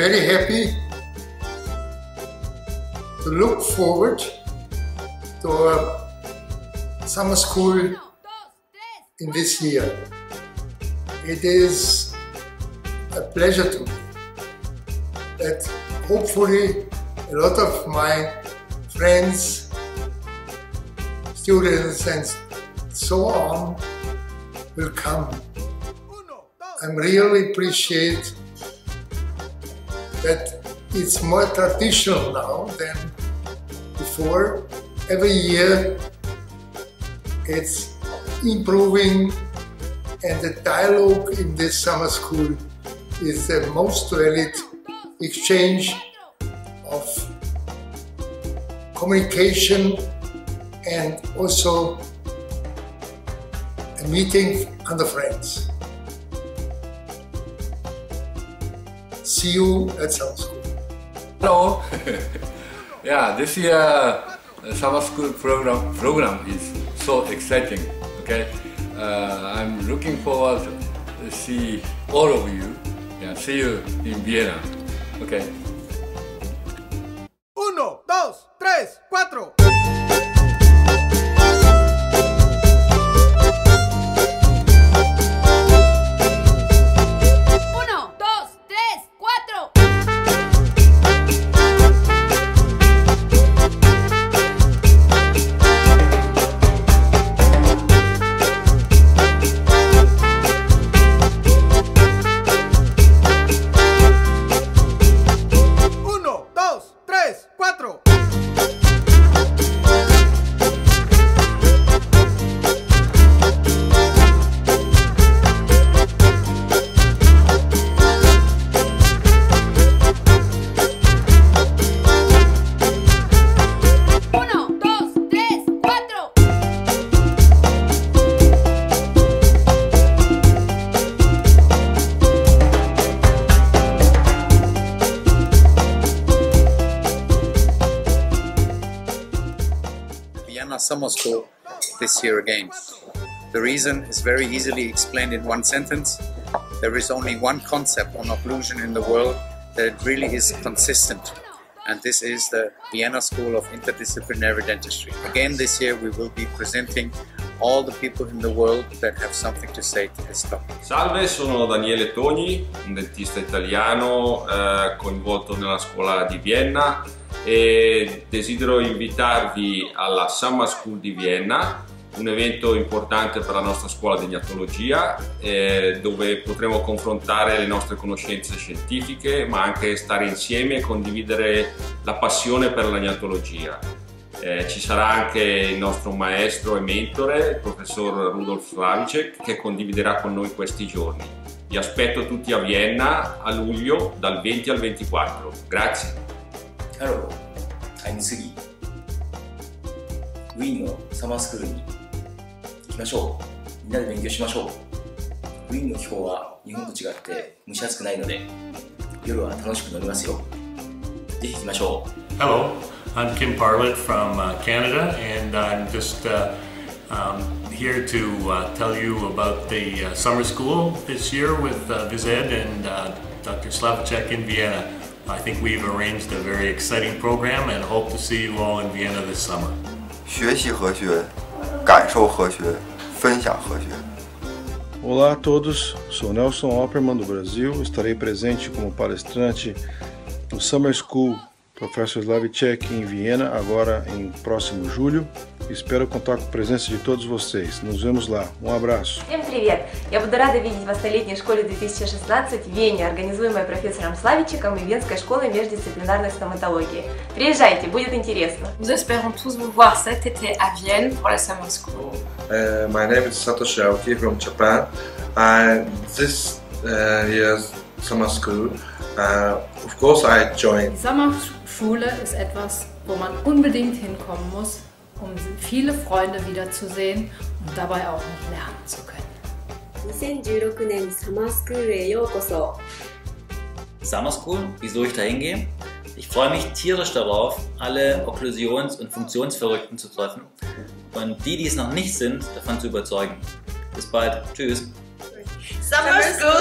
very happy to look forward to our summer school in this year. It is a pleasure to me that hopefully a lot of my friends, students and so on will come. I really appreciate that it's more traditional now than before. Every year it's improving, and the dialogue in this summer school is the most valid exchange of communication and also a meeting under friends. See you at summer school. Hello. Yeah, this year summer school program is so exciting. Okay, I'm looking forward to see all of you. Yeah, see you in Vienna. Okay. 1, 2, 3, 4. Vienna Summer School this year again. The reason is very easily explained in one sentence. There is only one concept on occlusion in the world that really is consistent, and this is the Vienna School of Interdisciplinary Dentistry. Again this year we will be presenting all the people in the world that have something to say to this topic. Salve, sono Daniele Togni, un dentista italiano coinvolto nella scuola di Vienna, e desidero invitarvi alla Summer School di Vienna, un evento importante per la nostra scuola di gnatologia, dove potremo confrontare le nostre conoscenze scientifiche, ma anche stare insieme e condividere la passione per la gnatologia. Ci sarà anche il nostro maestro e mentore, il professor Rudolf Slavicek, che condividerà con noi questi giorni. Vi aspetto tutti a Vienna a luglio dal 20 al 24. Grazie. Hello, I'm Sugi. ウィーンのサマースクールに行きましょう。みんなで勉強しましょう。ウィーンの気候は日本と違って蒸し暑くないので、夜は楽しく飲みますよ。ぜひ行きましょう。 Hello, I'm Kim Parlett from Canada, and I'm just here to tell you about the summer school this year with Vized and Dr. Slavicek in Vienna. I think we've arranged a very exciting program and hope to see you all in Vienna this summer. 学习和学，感受和学，分享和学。 Olá a todos, sou Nelson Opperman do Brasil, estarei presente como palestrante no Summer School Professor Slavicek em Viena, agora em próximo julho. Espero contar com a presença de todos vocês. Nos vemos lá. Um abraço. Всем привет! Я буду рада видеть вас на летней школе 2016 в Вене, организуемой профессором Славичеком и Венской школой междисциплинарной стоматологии. Приезжайте, будет интересно! Nous espérons tous vous voir cet été à Vienne pour la Summer School. My name is Satoshi Aoki from Japan, and this year's summer school, of course I joined. Die Sommerschule ist etwas, wo man unbedingt hinkommen muss, um viele Freunde wiederzusehen und dabei auch noch lernen zu können. 2016年サマースクールへようこそ。 Summer School, wieso ich da hingehe? Ich freue mich tierisch darauf, alle Okklusions- und Funktionsverrückten zu treffen und die es noch nicht sind, davon zu überzeugen. Bis bald. Tschüss. Summer School